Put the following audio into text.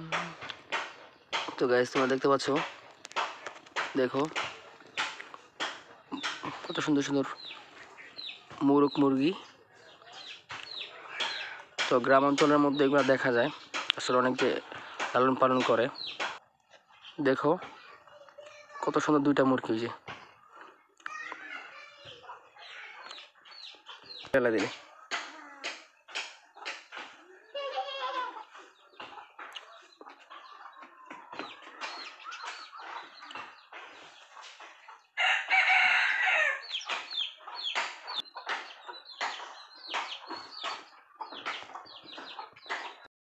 তো গাইস তোমরা দেখতে পাচ্ছ, দেখো কত সুন্দর সুন্দর মুরগ মুরগি। তো গ্রাম অঞ্চলের মধ্যে এগুলো দেখা যায়, আসলে অনেকে লালন পালন করে। দেখো কত সুন্দর দুইটা মুরগি, যে ফেলে দিলে।